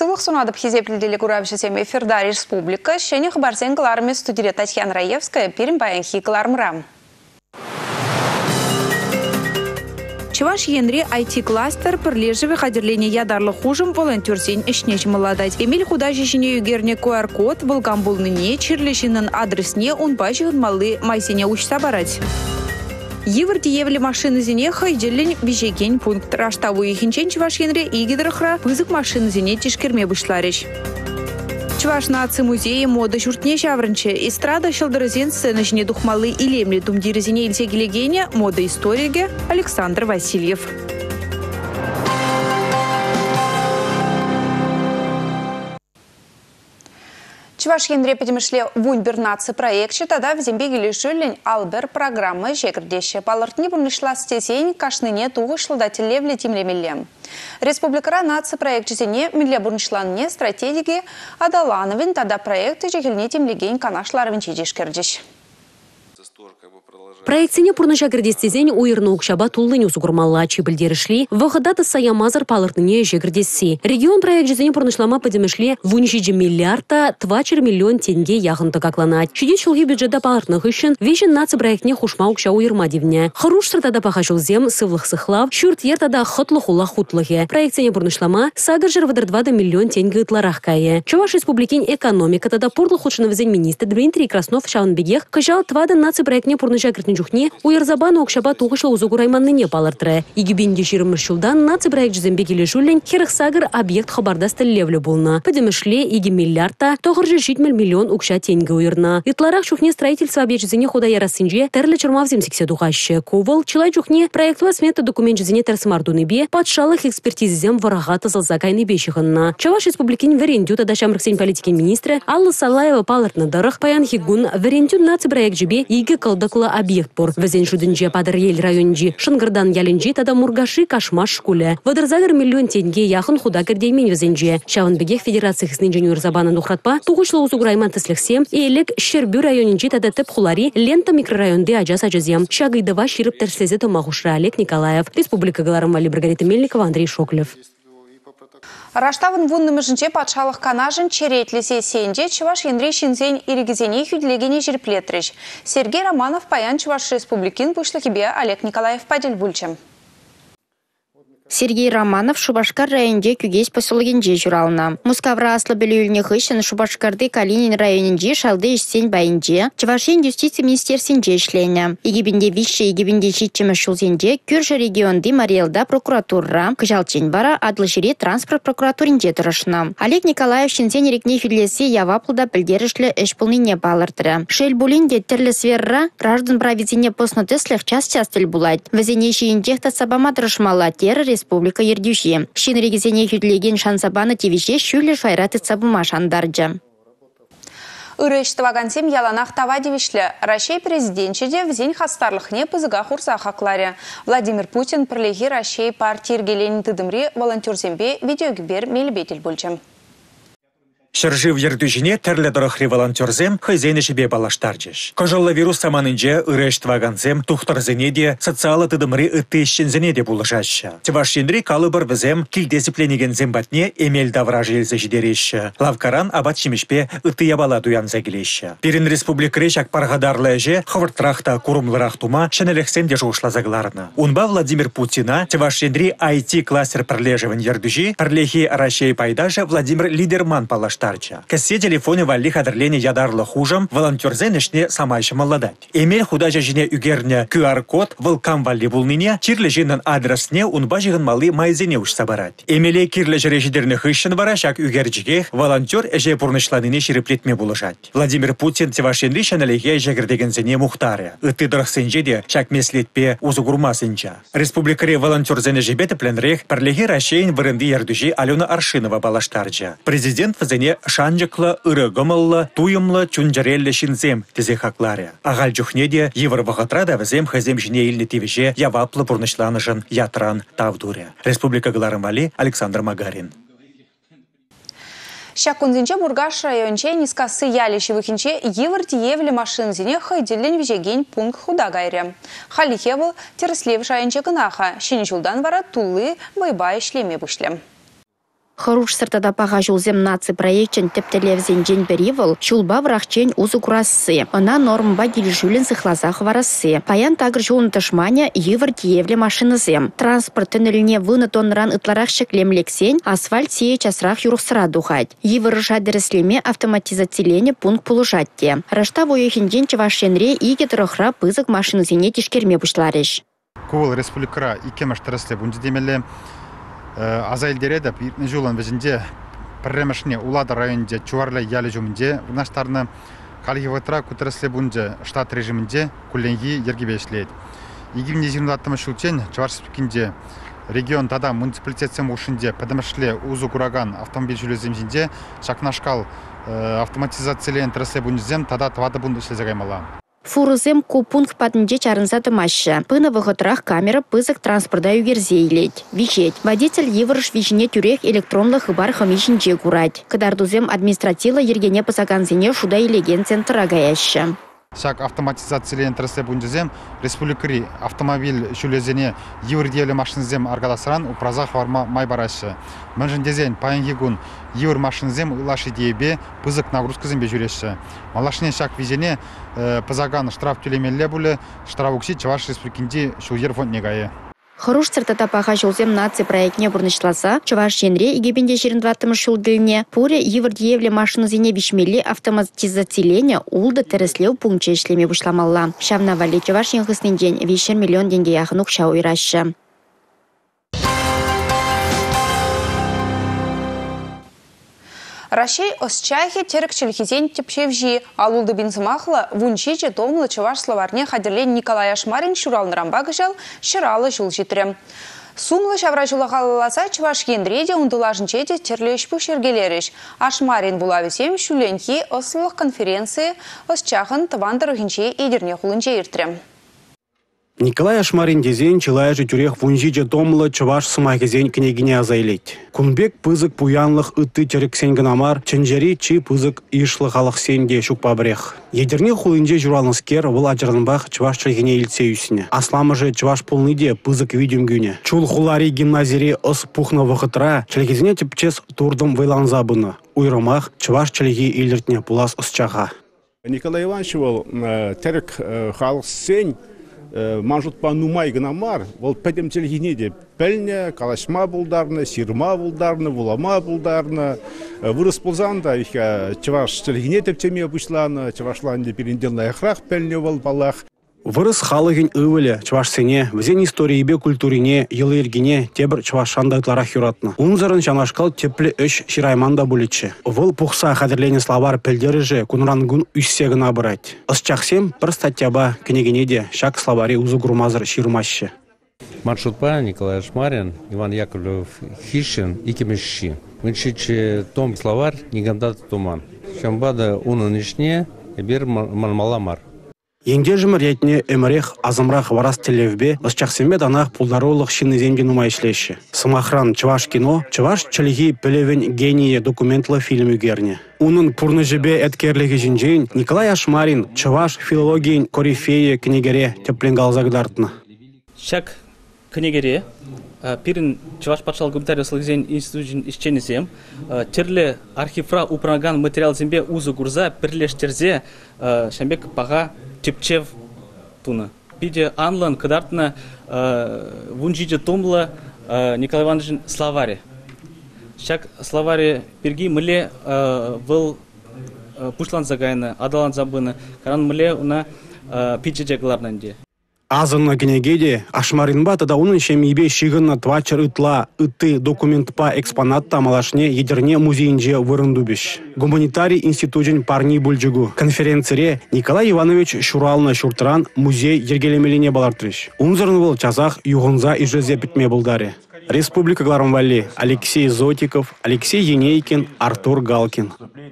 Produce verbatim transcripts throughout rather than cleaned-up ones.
Сывых сунадып хизеплили куравшисем эфирда республика, шене хабарсен кыларме студия Татьяна Раевская, перем баянхи кылармрам. Чуваш енри ай ти-кластер прилежевый хадерление ядарлы хужим волонтерсен ишнеч молодать. Эмиль худа жишине югерне ку ар код, волгамбулныне, чирлешинын адресне, он бачигын малы майсене учса барать. Еврти евли машины зене хайджелень бежеген пункт. Раштаву ихинчен чуваш енри игидрахра пызык машины зене тишкерме вышларищ. Чуваш нации музея мода журтне шаврынче. Эстрада шалдырызен сценочне духмалы и лемли тумдирызене ильсегилегене мода историге Александр Васильев. Чуваш енре подемышле вунбер нации проекте тогда в зембеге лишилень албер программы жегрдеще. Палартни бурнышла стезень кашныне тугышлыдатель левли тимлемелем. Республикара нации проекте зене милля бурнышланне стратегии адалановин тогда проекты жегельне тимлегень канашларвин чидишкердиш. Проектсене пурныша гірдестезен уйырны укшаба туллыне усугурмалла чебілдерішли, вағыдаты саямазар палыртыне жегірдесси. Регион проект жезене пурнышлама подемешле вуншиджи миллиарда твачер миллион тенге яғынты какланать. Шиде шулги бюджетда палыртных ишін вешен наци проектне хушма укша уйырма девне. Харуш сыртада пахашыл зем сывлых сыхлав, шүрт ертада хытлых ула хутлыхе. Проектсене пурнышлама сагыр жырвадар двада миллион тенге ытларах кае. Чуваш республикин экономика тада пурлых худшыновызен министр Дмитрий Краснов шаунбегех кыжал твада наци проектне пурныша Жухне уйырзабану окшаба туғышла узугу райманныне палыртыры. Игибинде ширымыршылдан наци проект жізембекелі жүлін херықсагыр объект хабарда стіллевлі болна. Подемішле иги миллиардта тоғыржы житмел миллион укша тенге уйырна. Итларах жухне строительство объект жізене хода ярасынже тәрлі чырмав земсексе дұғашы. Ковал, чылай жухне проектва смета документ жізене тәрсімардуны бе патшалық экспертизизем варага тызылза кайны бешіғынна. Чаваш республикин верендю тада шамрықсен политикин министрі Алла Салаева палыртны дырық паян хигун верендю наци проект жібе иги кылдықлы объект пор. Везен шудынже падыр ел районжи Шынгырдан ялінжи тада мургаши кашмаш шкуле. Вадырзагыр миллион тенге яхын худа кірдеймен везенже. Шавынбегех федерация хиснинженер забанын ухратпа туғышлы узуграйман тісліксем елік Щербю районинжи тада тіп хулари лента микрорайонды ажас ажазем. Шагайдава ширып терслезе томахушра Олег Николаев. Республика Галарамвали Маргарита Мельникова, Андрей Шоклев. Раштавын вунным жінче патшалық канажын черетлесе сенде Чуваш енре шинзен иригізене хүдлегене жерплетріш. Сергей Романов паян Чуваш республикин пушлыкебе Олег Николаев падел бульчем. Сергей Романов Шубашкар районде күгес посылыгенже журална. Мускавра аслы білуіліне хыщын Шубашкарды Калинин районенде шалды ішсен байынже, Чувашен юстиция министерсенже ішлені. Егебінде вишші егебінде житчімі шулзенде күрші регионды Мариэлда прокуратура, кыжалчен бара адлышыре транспорт прокуратуринде тұрышына. Олег Николаев шинзен ерекне филесі яваплыда білдерішлі іш пулныне балыртыры. Шел булинде тірлі сверра граждан правизине посныдыслых час-час тіл булайд. Везенеші индехта сабама дырышмала терроризм Республика Ердюши. Шин регизене хүдлеген шансабаны тевише шүлі шайраты цабума шандарджа. Үріштіваган сем яланақ тава девишлі. Рашей президентчеде взень хастарлықне пызыға хурса хақларе. Владимир Путин пірлегі Рашей партии ергелені тыдымри волонтерзембе видеогібер мелбетел бөлчем. Шыржив ердүжіне тәрлі дұрықри волонтерзем хызені жібе балаштарчыш. Кожылы вирус саманынже үріштіваганзем тухтарзене де социалы тыдымри үттейшінзене де булышашы. Тивашшендри калыбыр візем килдесіпленеген зембатне эмел давражы елзі жидереші. Лавкаран абат шимешпе үттия бала дуянза келеші. Перін республикре шак парғадарлы әже хывыртрахта курумлырақ тума шынелексен де жуғышла Унба Владимир Путина Тивашшендри ай ти-кластер пірлежевін ердүжі пірлехи Рашей пайдажа Владимир Лидерман палаштар. Кәссе телефоны валли хадырлене ядарлы хужам волонтерзен ішне самайшы молодать. Эмель худажа жіне үгерне ку ар код вылкам валли булныне чирлі жинын адресне унба жығын малы майзене ұшса барад. Эмеле кирлі жірежідерні хыщын бара шак үгерджігех волонтер әже пұрнышланыне ширеплетме булышат. Владимир Путин Тивашенри шаналеге жегірдегензене мұхтары. Үтті дұрықсенже де шак меслетпе узугурмасынча. Республикаре волонтерзене жебеті пленрех пірлеге Рашейн вырынды ердүжі Алена Аршинова балаштарджа. Президент візене шанжықлы, ырығымылы, туйымлы, чунжарелі шинзем тізе хақлары. Ағал жүхнеде евір вағытрада візем хазем жіне елні тевеше яваплы бұрнышланышын ятран тавдуре. Республика Галарымвали, Александр Магарин. Шакунзинче Мургаш районче низкасы ялиши вихинче евірті евлі машин зіне хайделен вежеген пункт худа гайре. Халихевыл тереслев шайынче гынаха. Шені жылдан вара тулы байбай шлеме бұшлем. Харуш сыртада паға жулзем наци проектчен тептелевзен жен беривыл, шулба врахчен узу курасы. Она нормба гильжулин сыхлазах варасы. Паян тагр жулын тышманя евр диевле машинызем. Транспорттын іліне выны тонран ытларах шеклемлексен, асфальт сие часрах юрықсыра духать. Евр жадырыслеме автоматизацилене пункт полужатте. Рашта воехинден чевашенре иге тұрықра пызык машинызене тишкерме бұшларыш. Кувал республикара икемеш тырысле бұнжидемелі азайль дереда бирне жолан везінде пірремешіне улады районде чуварлы ялы жумінде ұнаштарны калгиватра күтірісле бұнжы штат режимінде күлленгі ергебешлейді. Егімне жиырма алтымы шүлчен Чувашспекінде регион тада муниципалитетсем ушінде пәдімішле узу кураган автомобиль жүлеземжінде шакнашкал автоматизациялен тырысле бұнжызем тада твады бұнды ішлезе гаймала. Фурызем ку пункт падынже чарынзады машы. Пына вғытрах камера пызык транспорда югерзейлет. Вичет. Водитель еврыш вичине тюрех электронлы хыбар хамишинже курать. Кадардузем административла ергене пасаганзине шуда илеген центра гаяшы. Шак автоматизациялен тырысле бұнжызем республикари автомобиль жүлезене еврдиевле машинзем аргадасыран упразах варма май барашы. Мэнжіндезен паянгигун евр машинзем улаши диебе пызык нагрузкызембе жүреші. Малашне шак визене пызаган штраф тюлемелле бұлі штрафукси Чуваш республикинде шулер фонд негайы. Харуш сыртата паға жолзем наци проектне бұрнышласа, Чуваш женре егебенде жиырма алтымыш шулдылне пуре еврдиевле машинызене бишмелли автоматизацилене улды тәріслеу пункче ішлеме бұшламалла. Шавна вали Чуваш еңғыснен ден вишер миллион денге яғынук шау ұйрашы. Рашей осчахи терекчелхизен тепшевжи, алулды бензымахла вунчиче томлы Чуваш словарне хадерлен Николай Ашмарин шуралны рамбагыжал шыралы жул житрем. Сумлы шавра жулағалаласа Чуваш ендреде ундылажын чеде терлешпу шергелереш. Ашмарин булависем шуленхи ослылық конференции осчахын тавандырығынче едерне хулынче иртрем. Николай Ашмарин дезен чылайжы тюрех вунжиже томлы Чуваш сымайгезен княгине азайлет. Кунбек пызык пуянлых ытты терексен гынамар, ченжери чи пызык ишлы халық сенде шук пабрех. Едерне хулынже журалныскер выл ажырынбах Чуваш чайгине илтсеюсіне. Асламы же Чуваш полныде пызык видим гюне. Чул хулари гимназире ос пухна вахытра, чалегезіне тепчес турдым вайланзабыны. Уйрымах Чуваш чалеги илертне пулас осчаға. Николай Иванович был терек халық сен Манжутпа нумай гынамар, ол пәдем телегенеде пәлне, калашма булдарны, сирма булдарны, вулама булдарны, вырыс болзанда, Чуваш телегене тептеме бұшланы, Чувашланды перенделна яхрах пәлне бол балах. Вырыс халыгин ывыле Чувашсене, візен историебе культурине, елы ергене тебір Чувашшандайтларах юратны. Унзарын жанашкал теплі өш ширайманда булечі. Выл пухса хадерлене словар пелдеріже кунрангун үссегіна бұрайт. Ысчақсем бір статьяба княгинеде шак словари узу гурмазыр ширмашы. Маршрутпа Николай Ашмарин, Иван Яковлев Хищин и Кемещи. Вынчичи том словарь негандат туман. Шамбада унанышне, бер малмаламар. Енде жымыр етіне әмірек азымрақ варас телевбе ысчақсеме данақ пулдаролық шыны земген умайшлеші. Сымахран Чуваш кино, Чуваш чылығы пілевен гение документлы фильм үгерне. Унын пурны жібе әткерлігі жінжейін Николай Ашмарин Чуваш филологиен корифея книгере тепленгалзагдартны. Шак книгере пирин Чуваш патшал гумтария слыгзен институтын ишченесем, терле архивра упраган материал зембе узу гурза перлештерзе шамбек пага Тепчев туна. Пиде анлан кадартна вунжиде томла Николай Иванович словаре. Шак словаре перги мле выл пушлан загайна, адалан забына, каран мле уна пиде джегларнанде. Азынна княгеде Ашмаринба тада унын шемибе шигынна твачыр ытла ытты документпа экспонатта малашне едерне музейінже вырындубеш. Гуманитарий институтын парни бульджигу. Конференцире Николай Иванович Шурална Шуртран музей ергелемелине балартрыш. Унзырны был часах юғынза ижезе бітме булдаре. Республика Гларамвали Алексей Зотиков, Алексей Енейкин, Артур Галкин.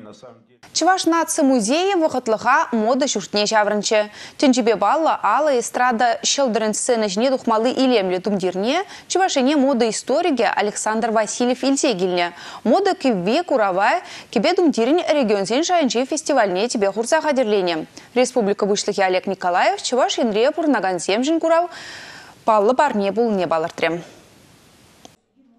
Чуваш наци музеи вахатлыха мода шуртне жаврынче. Тенчебе балла ала эстрада шелдерен сцены жне духмалы илемле тумдирне, чувашене мода историге Александр Васильев Ильзегильне. Мода киве куравая, кебе думдирин регионсен шайынче фестивальне тебе хурса хадерлене. Республика вышлыхи Олег Николаев, Чуваш енре пурнаган семжин курав, паллы парне был не балартрем.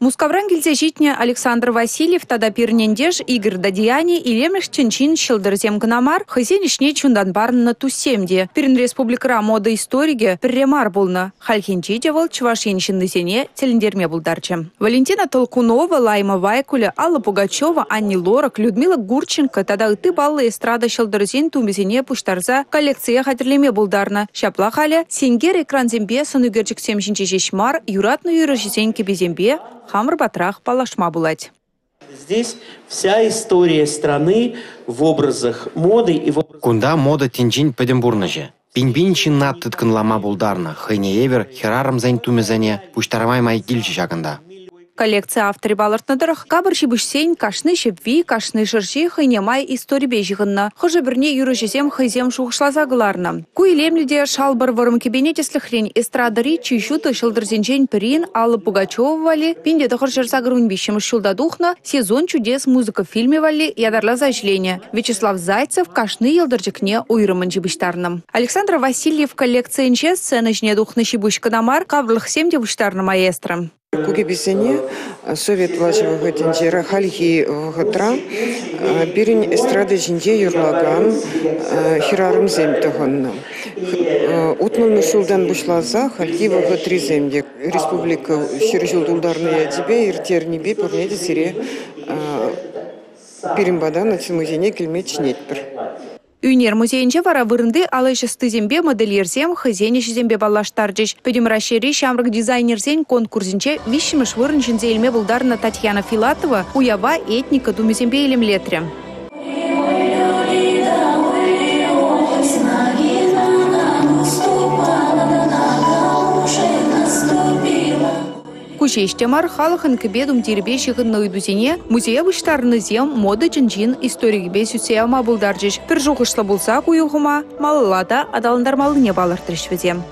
Мускавран келсе житне Александр Васильев тада пирнендеш Игорь Дадияни и лемеш чынчин шылдырзем гынамар хызен ишне чундан барынна туссемде. Пирин республикара мода историге пирремар булна. Хальхинчи девол чувашин шиндысене телендерме булдарчы. Валентина Толкунова, Лайма Вайкуля, Алла Пугачева, Анни Лорак, Людмила Гурченко тада ыты баллы эстрада шылдырзен тумезене пуштарза коллекция хатерлеме булдарна. Шапла халя сенгер экран зембе санугерчик семшинчи шешмар юратну юрышисен кебезембе хамр батрах палашма булать. Здесь вся история страны в образах моды и в образах... Кунда мода тинчин педембурнаже. Пинбинчин над тытканлама булдарна. Хайне евер херарам зайн тумезане пуштарамай майгильчи шаганда. Коллекция авторы балартнадырах кабырши бушсень кашны шепви, кашны шырши хайнемай истори бежигынна. Хожа бірне юрыжезем хайзем шуғышлаза гыларна. Куйлемледе шалбар варым кебенете слыхрень эстрадари чищуты шылдырзенжен пирин Алла Пугачева вали, пинде дохор жерзагрун бищем шулдадухна, сезон чудес музыка фильме вали ядарла зажление. Вячеслав Зайцев кашны елдыржикне уйрымын жибыштарным. Александр Васильев коллекциянче сцена жне духны шибушканамар каврлых семде буштарны маэстро. Кугибисене совет влажевого тенджера хальхи вгатра бирин эстрада жинде юрлаган хирарым земтаганна. Утмал мешулдан бушлаза хальхи вгатри земде. Республика ширжулдулдарная тебе иртернибе пурнеде сире пиримбада нацимузене кельмеч нетпер. Юнер музейінче вара вырынды алайшы стызембе модельерзем хызенеш зембе баллаштарджиш. Пөдім рашери шамрық дизайнерзен конкурсінче вишіміш вырыншын зелме булдарна Татьяна Филатова уява этника думезембе елемлетре. Кучештемар халахын кебедум тербешігін нойдузене музея выштарны зем мода джинджин историк бес үтсеяма булдарджиш. Пір жуғышла булса куюғыма малылада адалындармалыне балыртырышвезе.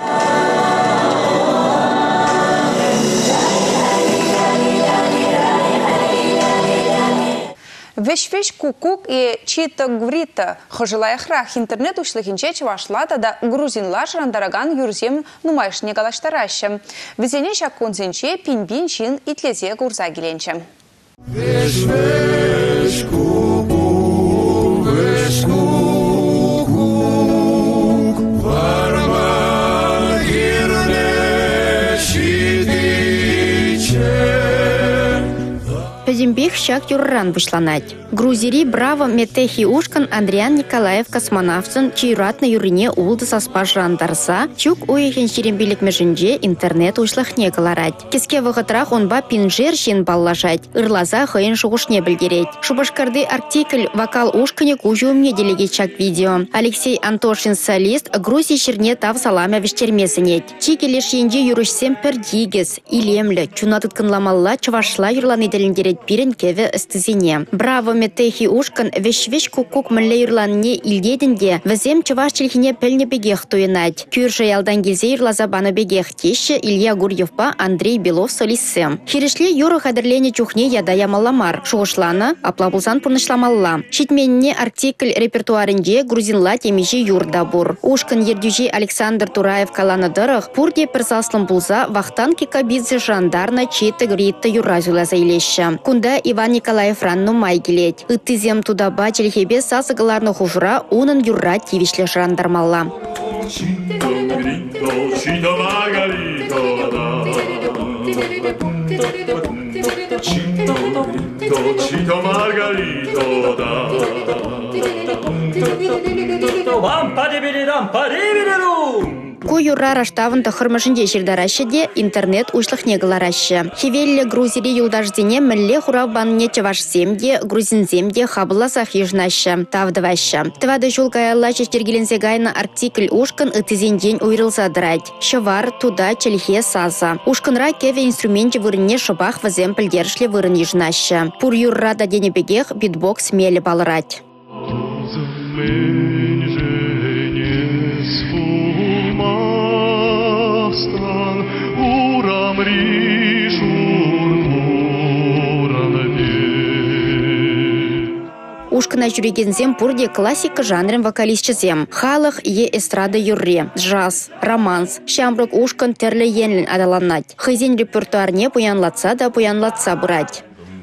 Веш-веш кукук и чита гврита. Хожелаяхрах интернет ушлыхинче чувашлата да грузинлар шарандараган юрзем нумайшне галаштараща. Везене шакунзенче пинбин чин итлезе гурза геленче. Веш-веш кукук, веш кукук, варма гирне щитиче. Пезимбех щак юрран вышланать. Грузири браво метехи ушкан Андриан Николаев космонавтын чиюратна юрине улды саспаш рандарса, чук уехен шерембелек межинже интернет ушлахне каларать. Кеске вағытрах онба пинжер шен баллашать, ырлаза хыйын шуғышне білгереть. Шубашкарды артикль вокал ушкане кужуымне делегет чак видео. Алексей Антошин солист Грузия шерне тав саламя вештермесенет. Чикелеш енже юрышсем пердигес, илемлі, чунатытканламалла чувашла юрланы делендерет пирен кеве стызине. Браво метехи ушкан веш-веш кукук мілле юрланне илдедінде візем чуваш челхине пельне бегех туенать. Кюрша ялдан гезе юрлаза бана бегех теші Илья Гурьевпа Андрей Белов солиссем. Хирешле юры хадерлене чухне ядая маламар. Шуғышлана аплабулсан пурнышламалла. Шитменне артикль репертуарынде грузинла темежи юрда бур. Ушкан ердюжи Александр Тураев каланадырых пурде персаслым булза вахтан кикабидзе жандарна читы гритта юразюла заилеща. Кунда Иван Николаев ранну майгелет. Ыттызем туда бачелхебе сасыгаларны хужура унын юрра тивишле жандармалла. Куюрра раштавында хырмышынде жердаращеде интернет ушлыхне галараща. Хевелле грузири юлдаждене мілле хуравбанне чавашсемде, грузинземде хабыласах ежнаща, тавдываща. Твады жулкаялла чештергелензе гайна артикль ушкан ытызен день уйрылса драть. Шавар туда челхе саза. Ушканра кеве инструменте вырыне шабах вазем пілдершле вырын ежнаща. Пур юрра да денебегех битбокс меле балрать. Ушкана жүрегензем пурде классика жанрын вокалистчизем. Халық е эстрада юрре, джаз, романс, шамрык ушкан терлі енлін адаланнать. Хызен репертуарне пуянлатса да пуянлатса бурать.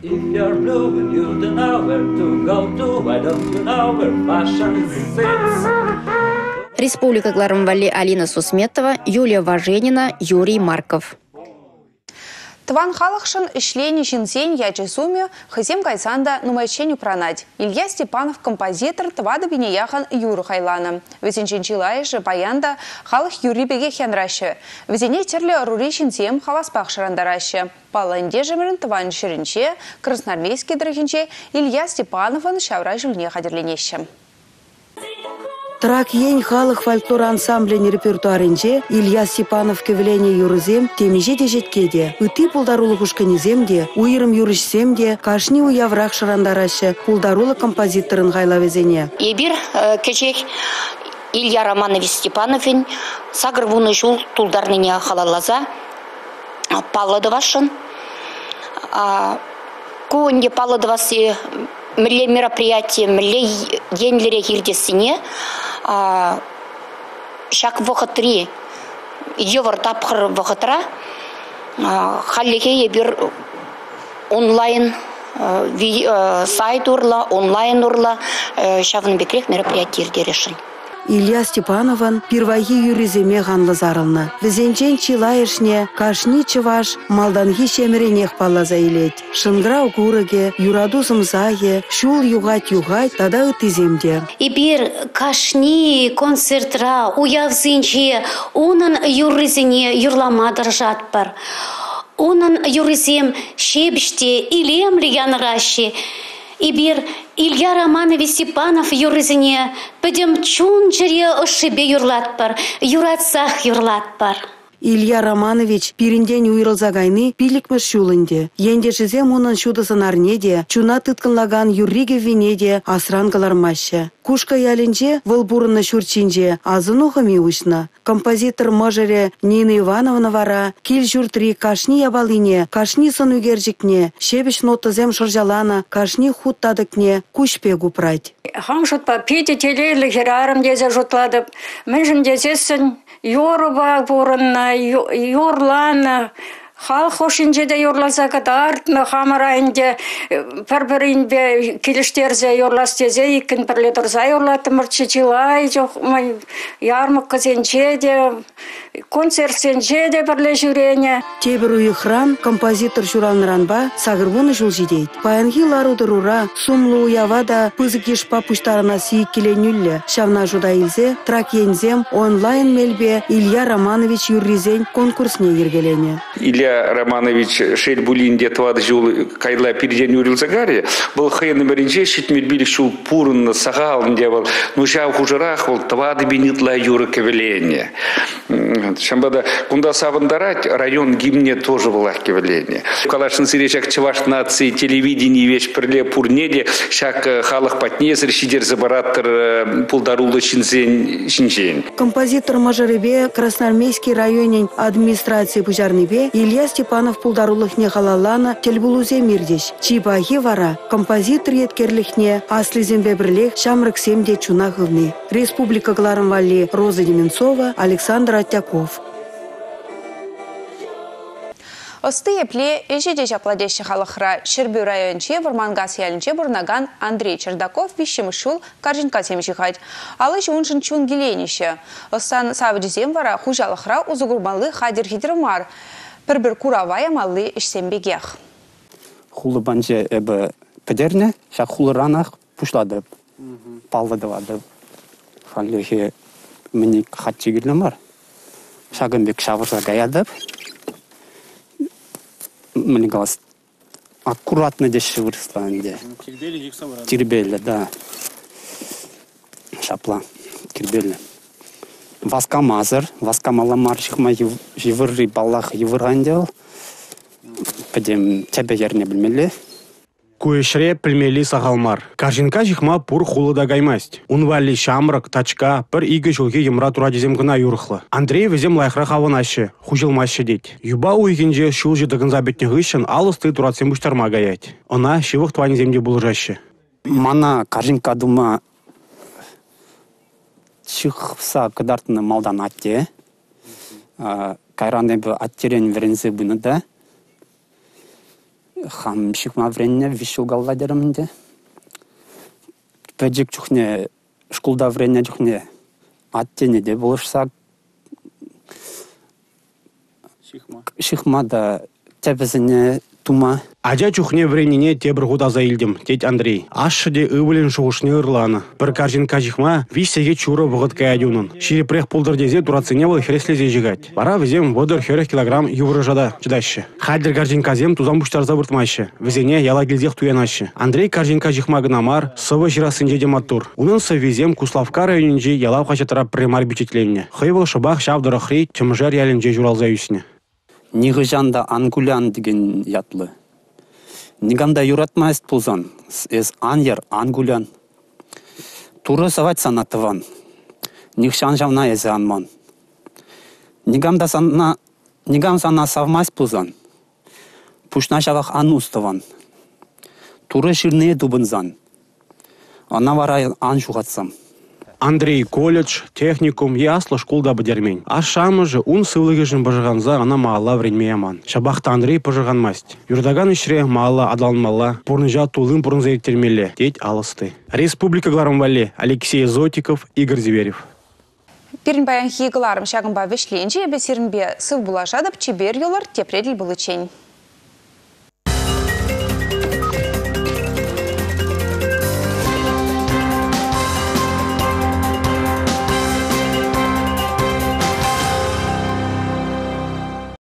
Республика Гларамвали Алина Сусметова, Юлия Важенина, Юрий Марков. Тван халықшын ішлені жінсен ячы суме хызем кайсанда нумайченю пранать. Илья Степанов композитор твады бинеяхан Юру Хайланы. Везенчен чилайшы паянда халық юрибеге хенрашы. Везене терлі рури жінсем халаспақ шырандарашы. Паланде жымырын тван шырынче, красноармейский дырыхынче Илья Степановын шавра жүліне қадерленеші. Трак ень халық фольклор ансамблен репертуарынче Илья Степанов кевелене юрызем темеже де жеткеде. Үті пулдарулы кушканезем де, уйрым юрышсем де, кашни уяврақ шырандарашы пулдарулы композиторын гайлавезене. Ебір кечек Илья Романович Степановин сагыр вуны жул тулдарныне халалаза палладывашын. Куынде палладывасы міле мероприятие, міле енлере хирдесіне шак вақытри, евр тапқыр вақытра халеге ебір онлайн сайт урла, онлайн урла шавын бекрек мероприятие решен. Илья Степанован пирвайи юриземе ғанлы зарылны. Візенчен чилайышне кашни чываш малданги шеміренех паллаза илет. Шынграу курыге, юраду зымзае, шул югать-югать тада үтіземде. Ибир кашни концертра уявзынче унын юризене юрламадыр жатпар. Унын юризем шебіште илемлі яныраши. Ибир Илья Романович Степанов юрызыне пөдем чун жыре ышыбе юрлатпар, юратсах юрлатпар. Илья Романович пирінден уйрылзагайны пилікміш шулынде. Енде жызем унын шудысын арнеде, чуна тыткынлаган юрриге венеде асрангалармашы. Кушка ялінже выл бурынны шурчинже азыну ғыми ушна. Композитор мажыре Нина Ивановна вара, кил журтри кашни ябалине, кашни сын үгержікне, шебіш нотызем шыржалана, кашни хуттадыкне, кушпе гупрать. Хам шутпа пети телейлі херарым дезе жутладып, міншін дезесін Йорба бурынна, юрлана, хал хошинже де юрласа катартны хамарайынде пір-бірінде келіштерзе юрластезе икін бірле тұрза юрлаты мұртшы чилай, жоқ ярмық қызенче де, концертсенче де бірле жүрене. Тебір уй храм композитор журалныранба сағырбуны жыл жидейд. Паянги ларудырура, сумлы уявада пызык ешпа пуштарына сиік келенюлі. Шавна жуда илзе, трак ензем онлайн мелбе Илья Романович юрризен конкурсне ергелене. Илья Романович Шельбулинде твады жыл кайла переден юрилзагаре, был хайны бірінже шетмелбілі шул пурынны сағалынде был, ну жау хужырақ был твады бенитла юры кевелене. Шамбада кунда савандарать район гимне тоже было кевелене. Калашын сиречак чеваш нации телевидение вещь перле пурнеде, шак халық патнезір шидер забараттыр пулдарулы шинзен шинжен. Композитор мажарыбе Красноармейский районен администрации пужарныбе Илья Степанов пулдарулыхне халалана телбулузе мирдеш. Чибахи вара композитор еткерлихне аслизембе бірлех шамрык семде чунахывны. Республика Гларамвали Роза Деменцова, Александр Оттяков. Осты епле ежеде жапладеші халықра Шербю районче Вармангас ялінче бұрнаган Андрей Чердаков вишемшул каржинка семжихать. Алыш уншын чун геленіше. Остан савыдезем вара хужалықра узугурмалы хадир хидрымар. Бір-бір куравая малы ішсембегех. Хулы банже әбі пәдерне, шақ хулы ранақ пұшлады, палдадывады. Халлехе мені қатчы келінімар. Шағынбек шавырса гаядып. Мне голос аккуратно дешевле выросла. Тербели, да. Шапла, тербели. Васкамазар, васкамаламар, шихма евры баллах еврандел. Пойдем тебе ярне бельмели. Куешре пельмели сағалмар. Каржинка жихма пур хулыда гаймасть. Унвали шамрак, тачка, пір игі жылге емра тура дезем гына юрықлы. Андрей везем лайхра хаванашы, хужылмашы дейд. Юба уйгенже шул жидығын забетне ғышын алысты туратсен бұштарма гаять. Она шивық туани земде бұлжашы. Мана кажинка дума чихса кадартны малдан атте. Кайраны бі аттерен верензе бұныда. Хам шикма вренне вишул галладерымде. Пәджік чухне шкулда вренне чухне аттене де болышса. Шихма да тәбізіне тума. Ажа чухне вренине тебір ғуда заилдім, тет Андрей. Ашшыде ывылен шуғышны ырланы. Бір каржинка жихма висеге чуры бұғыт каядюнын. Ширепрех пулдырдезе турацыне был хереслезе жигать. Бара візем водыр херек килограмм ювры жада чыдашы. Хадер каржинказем тузам буштар забыртмашы. Візене яла гилзех туянашы. Андрей каржинка жихма гынамар сывы жирасынже дематтур. Унын везем Куславка районинже яла қачатыра примар бичетленне. Хыйвыл шыбақ шавдыры хри чымжар ялінже журалза үсіне. Нигыжанда ангулян деген ятлы. Нигамда юратмайст пулзан, эс аньер ангулян. Туры савать санатыван. Нихшан жавна эзе анман. Нигамда сана, нигам сана савмайст пулзан. Пушна жавах ан уставан. Туры ширнее дубынзан. Ана вара ан жугатсам. Андрей колледж, техникум, яслы школда бідермен. А шамы же он сылыгежін бажығанза ана маалла вренме яман. Шабақта Андрей пажығанмасть. Юрдаган ішре маалла адалынмалла, порныжа тулын порын зайектермелі, тет алысты. Республика Гларамвале, Алексей Зотиков, Игорь Зверев. Пирин баян хигаларым шагымба вешленче, бесирінбе сыв булашадып, чебер йолар тепреділ бұлычень.